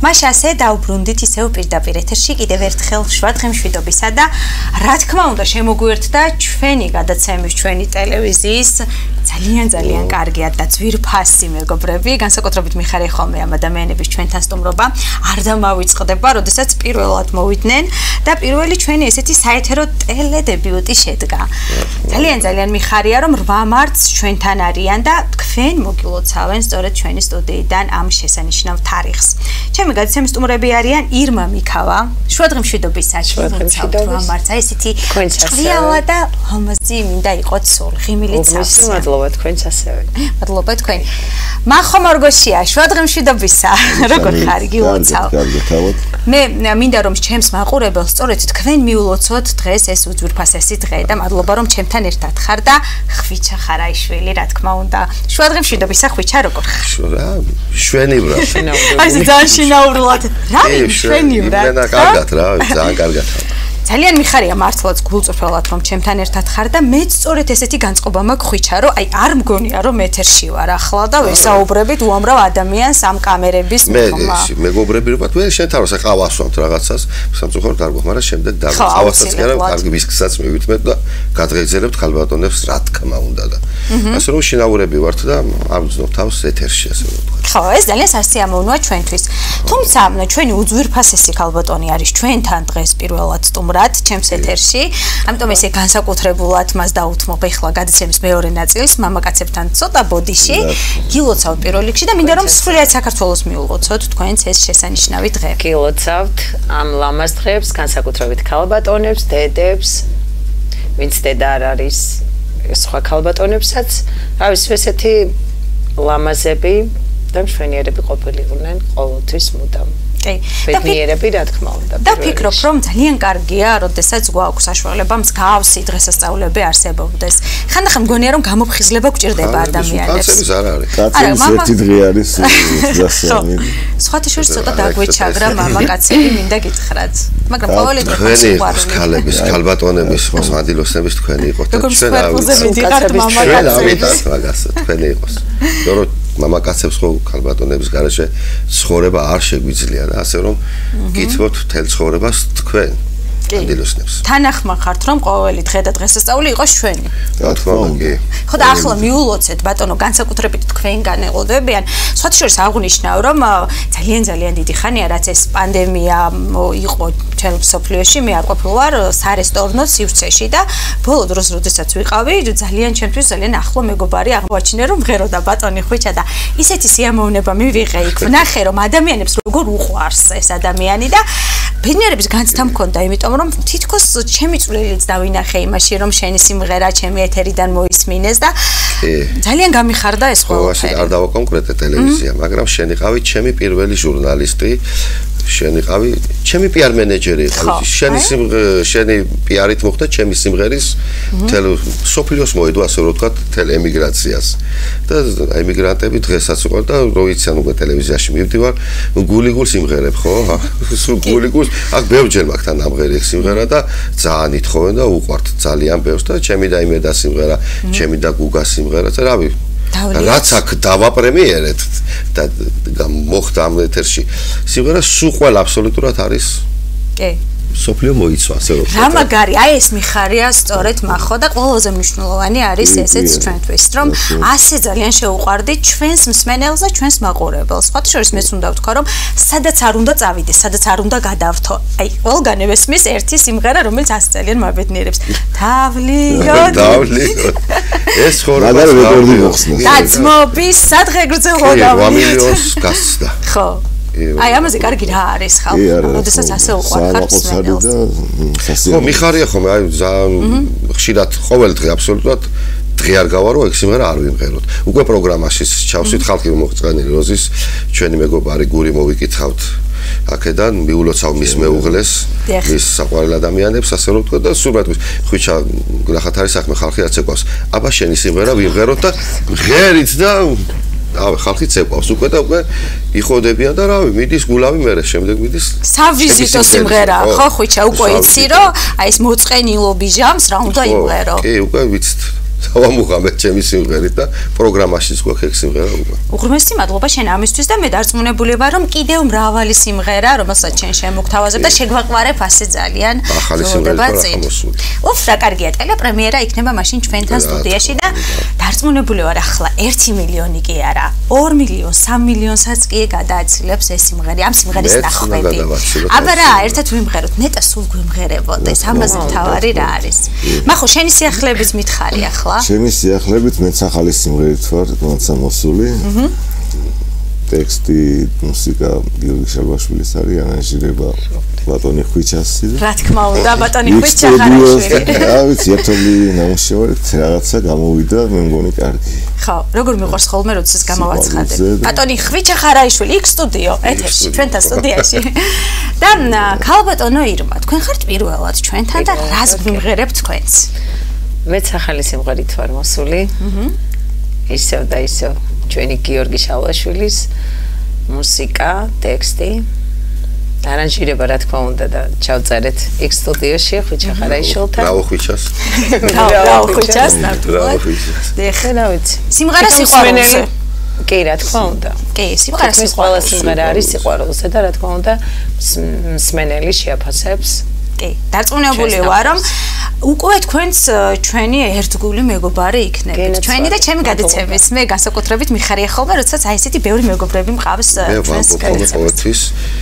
მაშ ასე დაუბრუნდით ისევ პირდაპირ ეთერში კიდევ ერთხელ შვადღე მშვიდობისა და რა თქმა უნდა შემოგვიერთდა ჩვენი გადაცემის ჩვენი ტელევიზიის ძალიან კარგია და ძვირფასი მეგობრები, განსაკუთრებით მიხარია ხოლმე ამ ადამიანების ჩვენთან სტუმრობა. არ დამავიწყდება, როდესაც პირველად მოვიდნენ და პირველი ჩვენი ესეთი საეთერო ტელედებიუტი შედგა. ძალიან მიხარია რომ 8 მარტს ჩვენთან არიან და თქვენ მოგილოცავენ სწორედ ჩვენი სტუდიიდან ამ შესანიშნავ თარიღს. ჩემი გადაცემის სტუმრები არიან ირმა მიქავა, შვადღე მშვიდობისა, 8 მარტს, ესეთი ჭრიალა და ლამაზი მინდა იყოთ სულ, ღიმილიც აქვს. მადლობა თქვენს ასევე. მადლობა თქვენ. მახო მარგოშია, შვადღე მშვიდობისა. როგორ ხარ, გილოცავ? მე მინდა რომ ჩემს მაყურებელს სწორედ თქვენ მიულოცოთ დღეს ეს უძვირფასესი დღე და მადლობა რომ ჩემთან ერთად ხარ და ხვიჩა ხარაიშვილი, რა თქმა უნდა. შვადღე მშვიდობისა, ხვიჩა, როგორ ხარ? შვენივრად. აი ძალიან შინაურულად. რა შვენივრად? მე კარგად რა, ძალიან კარგად. ძალიან მიხარია მართლაც გულწრფელად რომ ჩემთან ერთად ხარ და მეც სწორედ ესეთი განწყობა მაქვს ხვიჩა რომ აი არ მგონია რომ ეთერში ვარ ახლა და ვესაუბრებით უამრავ ადამიანს ამ კამერების მიღმა. მეგობრები რომ მე შენ თავს ყავასვამთ რაღაცას, სამწუხაროდ არ გვაქვს, მაგრამ შემდეგ ყავასაც კი არა, კარგი ვისკსაც მივიტმეთ და გადღეგზელებთ ხალბატონებს რა თქმა უნდა და ასე რომ შინაურები ვართ და ამბობთ თავს ეთერში ასე რომ ვთქვა. ხო, ეს ძალიან სასიამოვნოა ჩვენთვის. თუმცა ჩვენი უძვირფასესი ხალბატონი არის ჩვენთან დღეს პირველად სტუმრად ჩემს ეთერში. ამიტომ ესე განსაკუთრებულად მას დაუთმობ ახლა გადაცემის მეორე ნაწილს მამაკაცებთან ცოტა ბოდიში. გილოცავ პირველ რიგში და მინდა რომ სრულიად საქართველოს მიულოცოთ თქვენს ეს შესანიშნავი დღე. გილოცავთ ამ ლამაზ დღეებს, განსაკუთრებით ხალბატონებს, დედებს, ვინც დედა არ არის, სხვა ხალბატონებსაც, რავის ესეთი ლამაზები და მშვენიერები ყოფილიყვნენ ყოველთვის მუდამ. ბედნიერები რა თქმა უნდა. და ვფიქრობ რომ ძალიან კარგია, როდესაც გვაქვს საშუალება მსგავსი დღესასწაულები არსებობდეს. ხანდახან მგონია რომ გამოფხიზლება გვჭირდება ადამიანებს. კაცების არ არის. კაცების ერთი დღე არის დასამი. სხვათა შორის ცოტა დაგვეჩაგრა მამაკაცები მინდა გითხრათ. მაგრამ ყოველი დღე თქვენი ხალების, ხალბატონების, ხოს მადილოსნების თქვენი იყოთ და ჩვენ თქვენი იყოს. მამაკაცებს ხო ხალბატონების garaშე ცხოვრება არ შეგვიძლია და ასე რომ გითხრათ თელ ცხოვრებას თქვენ მადილოსნებს. თანახმარ ხართ რომ ყოველი დღე და დღესასწაული იყოს ჩვენი. რა თქმა უნდა. ხო და ახლა მიულოცეთ ბატონო განსაკუთრებით თქვენგან ეყოლებიან. სხვათა შორის აღნიშნავ რომ ძალიან დიდი ხანია რაც ეს პანდემია იყო ჩვენ სოფლიოში, მე არ ყოფილვარ სარესტორნო სივრცეში და ბოლო დროს როდესაც ვიყავი ძალიან ჩემთვის ძალიან ახლო მეგობარი აღმოაჩინე რომ მღეროდა ბატონი ხვიჩა და ისეთი სიამოვნება მივიღე იქ ვნახე რომ ადამიანებს როგორ უყვარს ეს ადამიანი და ბედნიერების განცდა მქონდა იმიტომ რომ თითქოს ჩემი წვლილიც დავინახე იმაში რომ შენი სიმღერა ჩემი ეთერიდან მოისმინეს და ძალიან გამიხარდა ეს ყველაფერი. არ დავაკონკრეტე ტელევიზია, მაგრამ შენიყავი ჩემი პირველი ჟურნალისტი, შენიყავი ჩემი პიარ მენეჯერი იყავი. შენი პიარით მოხდა ჩემი სიმღერის თელ სოფლიოს მოედო ასე რომ ვთქვათ თელ ემიგრაციას. და ემიგრანტები დღესაც უყარ და რო იციან უკვე ტელევიზიაში მივდივარ, გულიგულ სიმღერებ ხო? გულიგულს აქ ბევრჯერ მაგთან ამღერი სიმღერა და ძალიან ითხოვენ და უყვართ ძალიან ბევრს და ჩემი და იმედა სიმღერა, ჩემი და გუგა სიმღერა და რავი რაც აქ დავაპრემიერეთ და მოხდა ამ ეთერში სიმღერა სულ ყველა აბსოლუტურად არის კი სოფლიო მოიცვა ასე რომ რა მაგარი აი ეს მიხარია სწორედ მახო და ყველაზე მნიშვნელოვანი არის ესეც ჩვენთვის რომ ასე ძალიან შეუყვარდით ჩვენს მსმენელს და ჩვენს მაყურებელს. სხვათა შორის მეც უნდა ვთქვა რომ სადაც არ უნდა წავიდეს, სადაც არ უნდა გადავთო. აი ყველგან ესმის ერთი სიმღერა რომელიც ასე ძალიან მაბედნიერებს. თავლიოდ ეს ხორბა მაგარი რეკორდი მოხსნა. დაცმობის სადღე გრძელოდა 8 მილიონს გასცდა. ხო აი ამაზე კარგი რა არის ხალხი, როდესაც ასე უყვარხარ მსმენელს. ხო, მიხარია ხოლმე, აი ხშირად ყოველ დღე აბსოლუტურად დღე არ გავა რომ ეგ სიმღერა არ ვიმღეროთ. უკვე პროგრამაში ჩავსვით ხალხი მოწყენილი როზის ჩვენი მეგობარი გური მოვიკითხავთ. აქედან მიულოცავ მის მეუღლეს, მის საყვარელ ადამიანებს, ასე რომ ვთქვა და სულმეთ ხვიჩა ნახათ არის საქმე ხალხი რაც ეკავს. აბა შენი სიმღერა ვიმღეროთ და ღერით და ავე ხალხი წეყვავს უკვე და უკვე იხოდებიან და რავი მიდის გულავი მერე შემდეგ მიდის სავიზიტო სიმღერა ხო ხვიჩა უკვე იცი რომ აი ეს მოწყენილობი ჟამს რა უნდა იმღერო კი უკვე ვიცით დავამუღამეთ ჩემი სიმღერით და პროგრამაშიც გვაქვს ეგ სიმღერა უკვე. უღრმესი მადლობა შენ ამისთვის და მე დარწმუნებული ვარ რომ კიდევ მრავალი სიმღერა რომელსაც შენ შემოგთავაზებ და შეგვაყვარებ ასე ძალიან ახალი სიმღერა ხამოსული. უფ რა კარგია ტელეპრემიერა იქნება მაშინ ჩვენთან სტუდიაში და დარწმუნებული ვარ ახლა 1 მილიონი კი არა 2 მილიონ 3 მილიონსაც კი გადააცილებს ეს სიმღერა ამ სიმღერის ნახვები. აბა რა ერთად ვიმღეროთ ნეტა სულ გვიმღერებოდეს ამაზე მთავარი რა არის. მახო შენი სიახლეების მითხარი ახლა ჩემი სიახლებით მეც ახალი სიმღერით ვარ თუმცა მოსული ტექსტი მუსიკა გიორგი შარბაშვილის არის ანაჟირება ბატონი ხვიჩასი რა თქმა უნდა ბატონი ხვიჩახარაშვილი რა ვიცი ერთობლი ნამუშევარით რაღაცა გამოვიდა მე მგონი კარგი ხო როგორ მიყვარს ხოლმე როდესაც გამოვაცხადებ ბატონი ხვიჩახარაშვილი იქ სტუდიო ეთერში ჩვენთან სტუდიაში და ქალბატონო ირმა თქვენ ხართ პირველად ჩვენთან და რას გვიმღერებთ თქვენც მეც ახალი სიმღერით ვარ მოსული. ისევ და ისევ ჩვენი გიორგი შალვაშვილის მუსიკა, ტექსტი, არანჟირება რა თქმა უნდა და ჩავწერეთ იქ სტუდიოში ხვიჩახარაიშვილთან. ბრავო ხვიჩას. ბრავო ხვიჩას. ეხლა ვიცი. სიმღერა სიყვარულზე. კი რა თქმა უნდა. კი, სიმღერა სიყვარულზე. სიმღერა არის სიყვარულზე და რა თქმა უნდა მსმენელი შეაფასებს. კი, დარწმუნებული ვარ რომ უკვე თქვენს ჩვენი ერთგული მეგობარი იქნებით. ჩვენი და ჩემი გადაცემის მე განსაკუთრებით მიხარია ხოლმე, როდესაც აი ესეთი ბევრი მეგობრები მყავს ჩვენს გადაცემაში.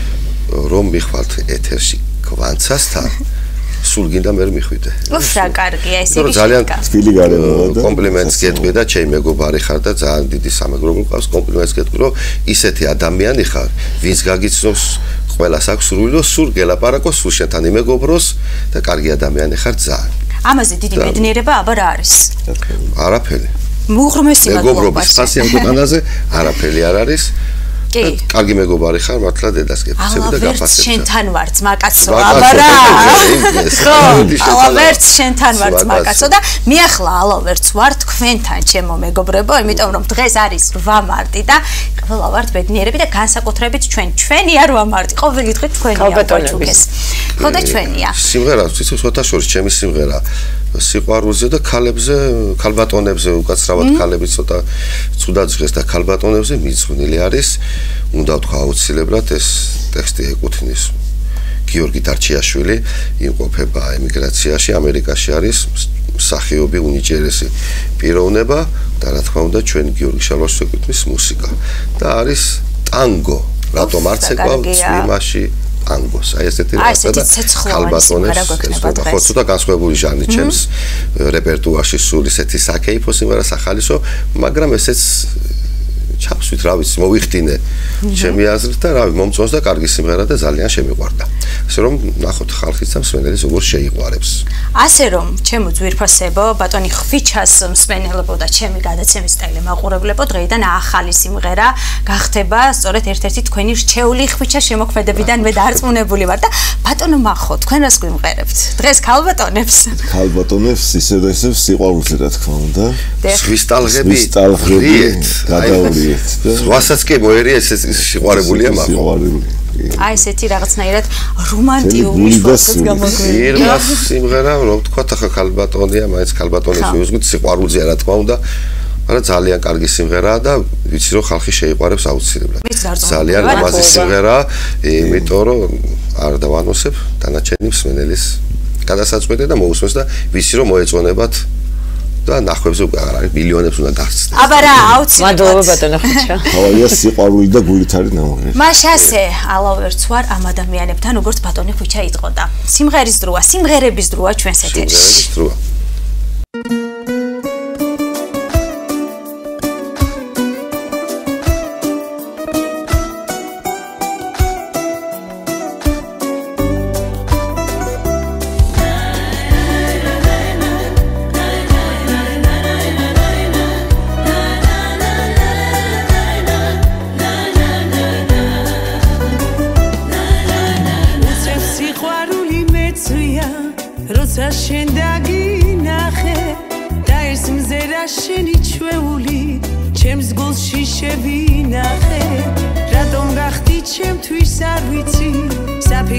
რომ მიხვალთ ეთერში კვანცასთან სულ გინდა მე მიხვიდე. უფ რა კარგია ეს იგი. ძალიან თბილი გარემოა და კომპლიმენტს გეტყვი და ჩემი მეგობარი ხარ და ძალიან დიდი სამეგრობო მყავს კომპლიმენტს გეტყვი რომ ისეთი ადამიანი ხარ, ვინც გაგიცნობს ყველას აქვს სურვილი რომ სულ გელაპარაკოს, სულ შენთან იმეგობროს და კარგი ადამიანი ხარ ძალიან. ამაზე დიდი ბედნიერება აბა რა არის? არაფერი. უღრმესი მადლობა. მეგობრობის ხასი ამ ქვეყანაზე არაფერი არ არის. კი. კარგი მეგობარი ხარ, მართლა დედას გეფიცები და გაფასებ. შენთან ვარ ძმაკაცო, აბა რა. ხო, ალავერც შენთან ვარ ძმაკაცო და მე ახლა ალავერც ვარ თქვენთან ჩემო მეგობრებო, იმიტომ რომ დღეს არის 8 მარტი და ყველა ვართ ბედნიერები და განსაკუთრებით ჩვენია 8 მარტი. ყოველი დღე თქვენია ბაჩუკეს. ხო და ჩვენია. სიმღერა ციცო შოთაშორის ჩემი სიმღერა სიყვარულზე და ქალებზე, ქალბატონებზე, უკაცრავად ქალები ცოტა ცუდად ჟღერს და ქალბატონებზე მიძღვნილი არის. უნდა ვთქვა აუცილებლად ეს ტექსტი ეკუთვნის გიორგი დარჩიაშვილი, იმყოფება ემიგრაციაში, ამერიკაში არის მსახიობი უნიჭიერესი პიროვნება და რა თქმა უნდა ჩვენ გიორგი შალვაშვილს ეკუთვნის მუსიკა და არის ტანგო, რატომ არც ეკვა წვიმაში ტანგოს, აი ესეთი რაღაცა და ქალბატონებს ხო ცოტა განსხვავებული ჟანრი ჩემს რეპერტუარში სულ ისეთი საკეიფო სიმღერა სახალისო, მაგრამ ესეც ჩავსვით რა ვიცი მოვიხდინე ჩემი აზრით და რავი მომწონს და კარგი სიმღერა და ძალიან შემიყვარდა. ასე რომ ნახოთ ხალხიც და მსმენელის როგორ შეიყვარებს. ასე რომ ჩემო ძვირფასებო ბატონი ხვიჩას მსმენელებო და ჩემი გადაცემის ტელემაყურებლებო დღეიდან ახალი სიმღერა გახდება სწორედ ერთ-ერთი თქვენი რჩეული ხვიჩას შემოქმედებიდან მე დარწმუნებული ვარ და ბატონო მახო თქვენ რას გვიმღერებთ? დღეს ქალბატონებს ისე და ისე სიყვარულზე რა თქმა უნდა. სვის ტალღები გადაული ვასაც კი მოერია ეს სიყვარებულია მაგრამ აი ესეთი რაღაცნაირად რომანტიული შუასაც გამოგვიყვება. ირმას სიმღერა რომ თქვა ახლა ქალბატონია, მაინც ქალბატონის მუსიკით სიყვარულზეა რა თქმა უნდა. მაგრამ ძალიან კარგი სიმღერაა და ვიცი რომ ხალხი შეიყვარებს აუცილებლად. ძალიან ლამაზი სიმღერაა, იმიტომ რომ არ დავანოსებ დანარჩენი მსმენელის გადასაწყვეტი და მოусმენს და ვიცი რომ მოეწონებათ და ნახვებზე უკვე არ არის მილიონებს უნდა დასცდეს. აბა რა აუცილებლად. მადლობა ბატონო ხვიჩა. თავია სიყვარული და გულით არის ნამღერი. მაშასე ალავერც ვარ ამ ადამიანებთან როგორც ბატონი ხვიჩა იტყოდა. სიმღერის დროა, სიმღერების დროა ჩვენს ეთერში. სიმღერების დროა.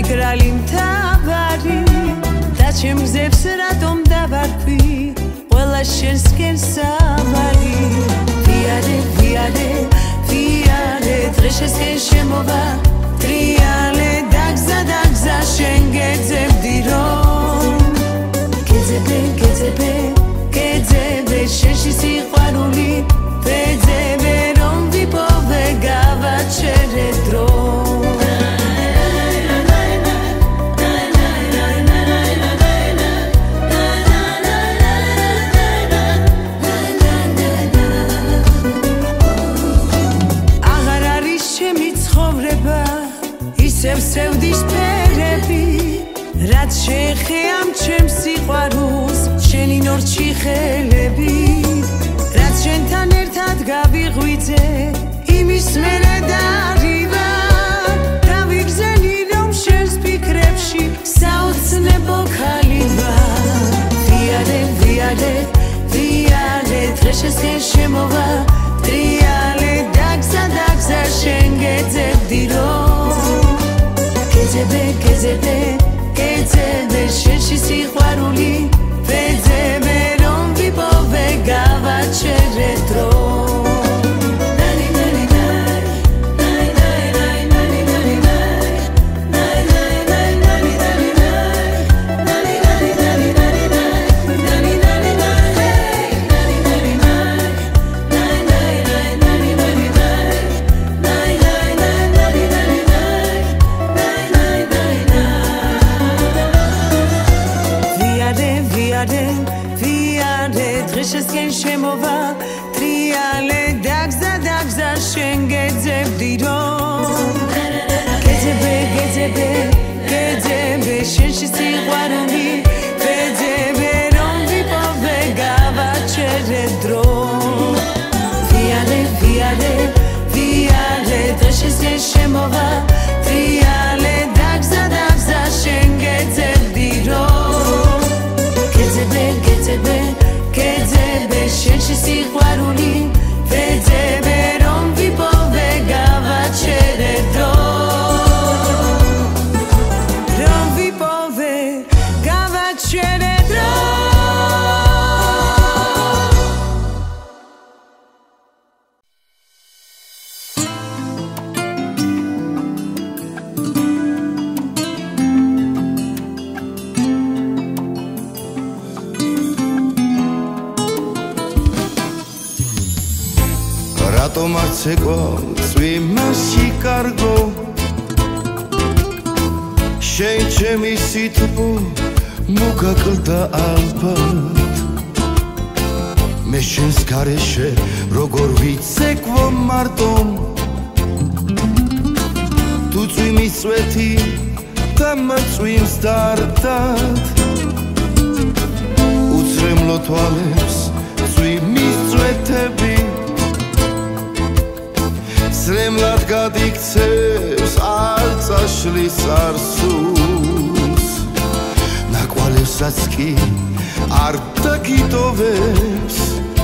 ჩემ გზებს რატომ დავარქვი ყველა ყველა შენსკენ სავალი ვიარე ვიარე ვიარე დღეს შენსკენ შემოვა ტრიალე დაგზა დაგზა შენ გეძებდი რომ გეძებე გეძებე გეძებე შენში სიყვარული ვეძებე რომ ვიპოვე გავაჩერე დრო სევსევდის ფერები რაც შეხეამ ჩემს სიყვარულს შენი ნორჩი ხელები რაც შენთან ერთად გავიღვიძე იმის მერე დავივარ დავიგზენი რომ შენს ფიქრებში საოცნებო ქალი ვარ ვიარე ვიარე ვიარე დღეს შენ შემოვა ტრიალე დაგზა დაგზა შენ გეძებდი რომ გეძებე გეძებე გეძებე შენში სიყვარული ვეძებე რომ ვიპოვე გავაჩერე დრო შენ შემოვა ტრიალე დაგზა დაგზა შენ გეძებდი რომ გეძებე გეძებე გეძებე შენში სიყვარული ვეძებე რომ ვიპოვე გავაჩერე დრო ვიარე ვიარე ვიარე დღეს შენ შემოვა ტრიალე დაგზა დაგზა შენ გეძებდი რომ გეძებე გეძებე გეძებე შენში სიყვარული ვეძებე რომ ვიპოვე გავაჩერე დრო რომ ვიპოვე გავაჩერე დრო რატომ არც ეკვავს ვიმაში კარგო შენ ჩემი სითბო მოგაკლდა ალბათ მე შენს გარეშე როგორ ვიცეკვო მარტო თუ წვიმის წვეთი და მაწვიმს დარდად უცრემლო თვალებს წვიმის წვეთები სრემლად გადიქცევს არ წაშლის არსულს ნაკვალევსაც კი არ დაგიტოვებს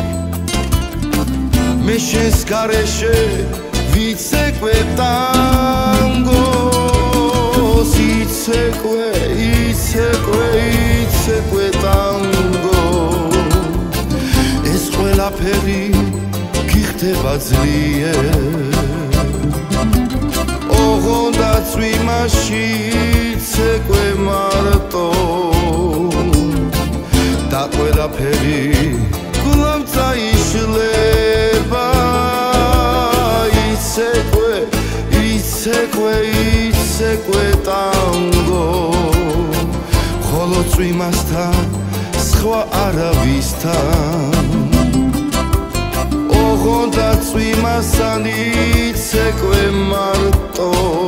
მე შენს გარეშე ვიცეკვე ტანგოს იცეკვე იცეკვე იცეკვე ტანგო ეს ყველაფერი გიხდება ძლიერ ოღონდა წვიმაში იცეკვე მარტო და ყველაფერი გულამ წაიშლება იცეკვე იცეკვე იცეკვე ტანგო ხოლო წვიმასთან სხვა არავისთან ოღონდა წვიმასთან იცეკვე მარტო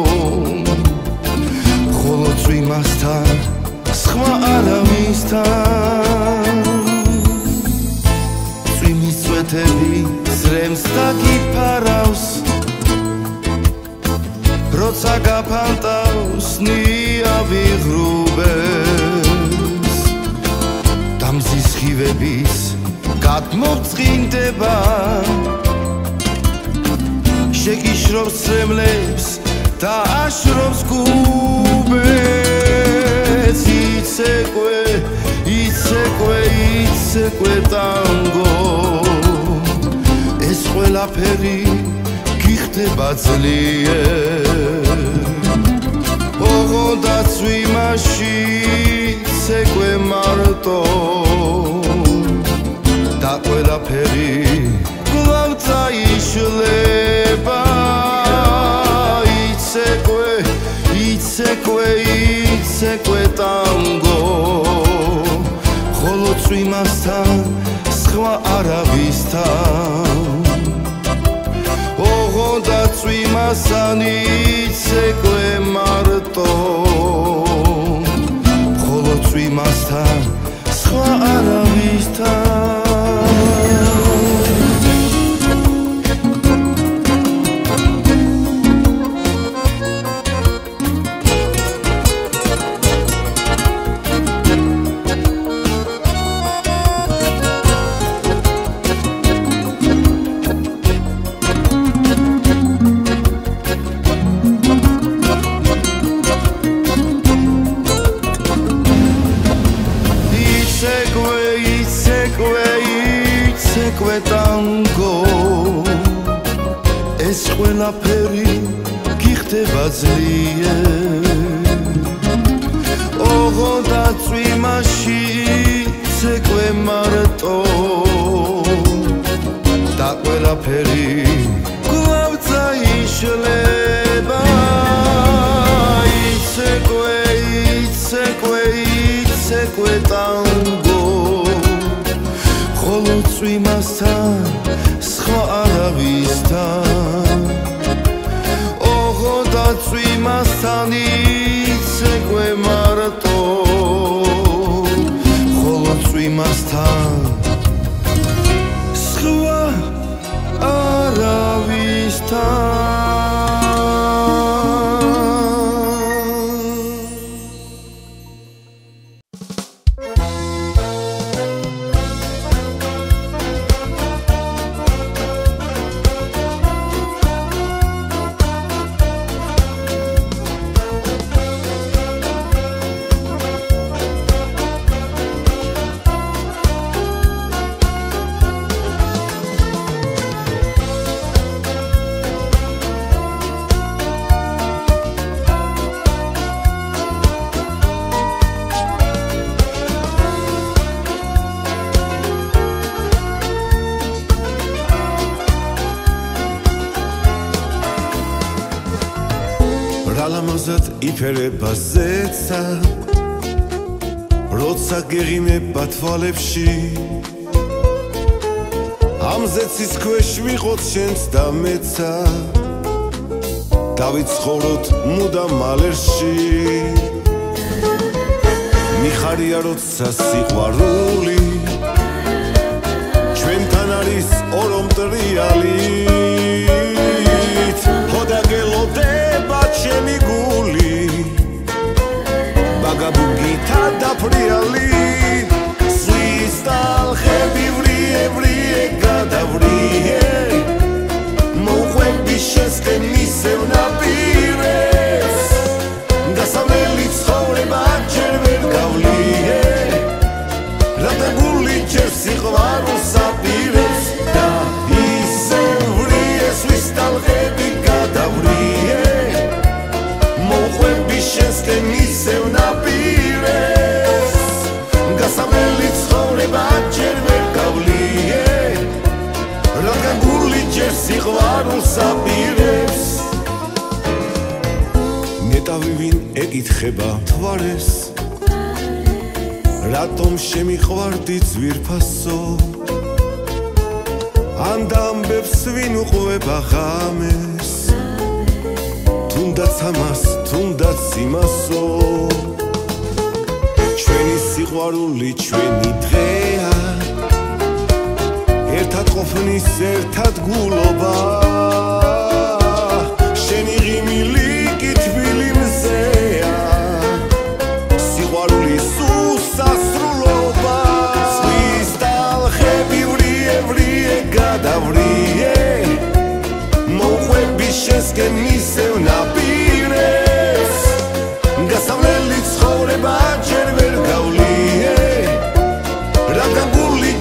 ხოლო წვიმასთან სხვა არავისთან წვიმის წვეთები სრემს და გიფარავს როცა გაფანტავს ნიავი ღრუბებს და მზის სხივების გადმოწყინდება შეგიშრობს სრემლებს და აშრობს გუბებს იცეკვე იცეკვე იცეკვე იცეკვე ტანგო ეს ყველაფერი გიხდება ძლიერ ოღონდ დაცვიმაში ცეკვე მარტო და ყველაფერი კვლავ წაიშლება იცეკვე ტანგო ხოლო წვიმასთან სხვა არავისთან ოღონდ წვიმასთან იცეკვე მარტო ხოლო წვიმასთან სხვა არავისთან იცეკვე ტანგო ეს ყველაფერი გიხდება ძლიერ ოღონდ დაწვიმაში იცეკვე მარტო და ყველაფერი კვლავ წაიშლება იცეკვე ტანგო ხოლო წვიმასთან სხვა არავისთან ოღონდ წვიმასთან იცეკვე მარტო ხოლო წვიმასთან სხვა არავისთან იფერება ზეცა როცა გეღიმება თვალებში ამ ზეცის ქვეშ ვიყოთ შენც და მეცა დავიცხოვროთ მუდამ მალერში მიხარია როცა სიყვარული ჩვენთან არის ორომტრიალი ხოდა გელოდება ჩემი გული ბაგაბუგითა დაფრიალი სვის ტალღები ვრიე გადავრიე მოუყვები შენსკენ მისევ ნაპირეს გასავლელი ცხოვრება ჯერ ვერ გავლიე რათა გული ჯერ სიყვარულს აპირებს და ისევ ვრიე სვის ტალღები გადავრიე მოუყვები შენსკენ მისევ ნაპირეს გასავლელი ცხოვრება ჯერ ვერ გავლიე რათა გული ჯერ სიყვარულს აპირებს ნეტავი ვინ ეკითხება თვარეს რატომ შემიყვარდი ძვირფასო ან დამბებს ვინ უყვება ღამეს თუნდაც ამას თუნდაც იმასო ჩვენი სიყვარული ჩვენი დღეა ერთად ყოფნის ერთად გულობა შენი ღიმილი კი თბილი მზეა სიყვარულის უსასრულობა სვის ტალღები ვრიე გადავრიე მოუყვები შენსკენ მისევ ნაპირეს გასავლელი ცხოვრება ჯერ ვერ გავლიე რათა გული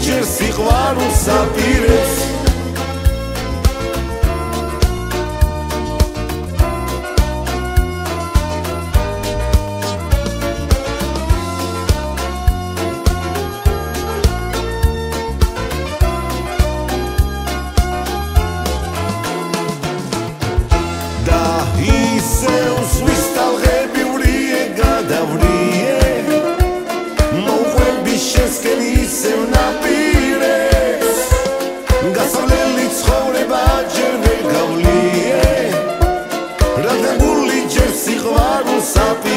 საპი